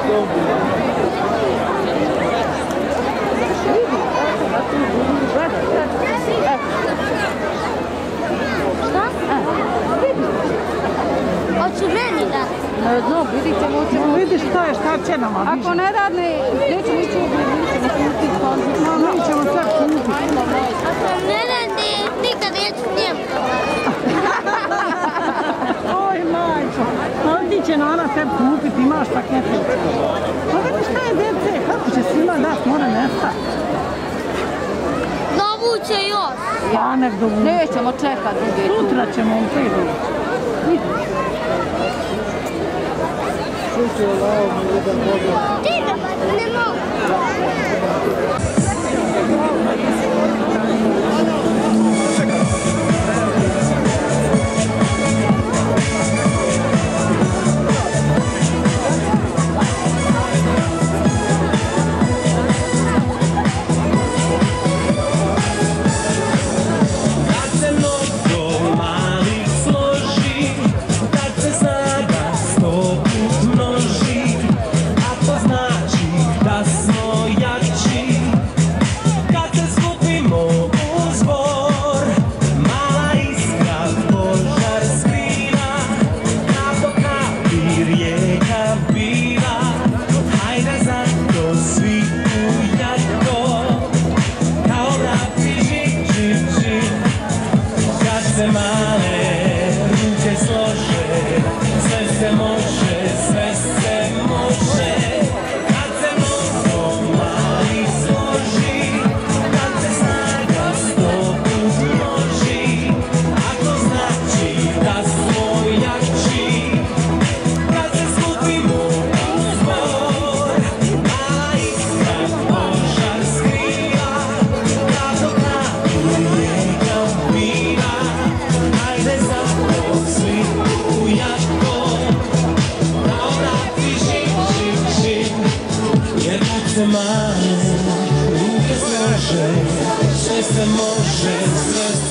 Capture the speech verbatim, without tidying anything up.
Hoću meni da. Ne znam, vidit ćemo, ćemo... Vidiš šta je, šta će nama više. Ako ne radne, nećemo ići u glednicu, nećemo ti konzit. No, mi ćemo sad kupiti. Ako ne radi, nikad neću s njim. Oj, majko, ovdje će Nana tebi kupiti, imaš pakete. Pa vidiš šta je djece, kako će svima dati, mora nestati. Dovuće još. Pa nek dovuće. Nećemo čekati drugi. Sutra ćemo on prije. Ti ga pa ne mogu. Ruke slože, sve se može, sve